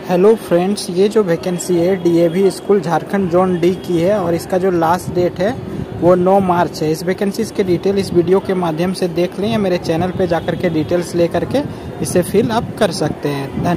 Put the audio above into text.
Hello friends, ये जो vacancy है DAV school Jharkhand zone D की है और इसका जो लास्ट डेट है वो 9 मार्च है। इस वैकेंसीज के डिटेल इस वीडियो के माध्यम से देख लें या मेरे चैनल पे जाकर के डिटेल्स ले करके इसे फिल अप कर सकते हैं।